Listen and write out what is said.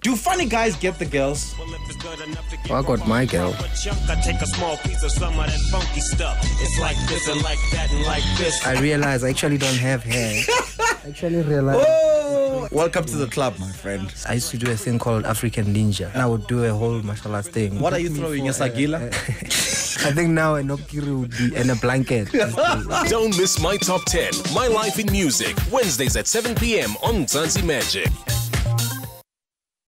Do funny guys get the girls? I got my girl. I realize I actually don't have hair. I actually realized. Oh, welcome to the club, my friend. I used to do a thing called African Ninja. And I would do a whole martial arts thing. What are you throwing? Your sagila? I think now a nokiri would be in a blanket. Don't miss my top 10, My Life in Music, Wednesdays at 7 p.m. on Mzansi Magic.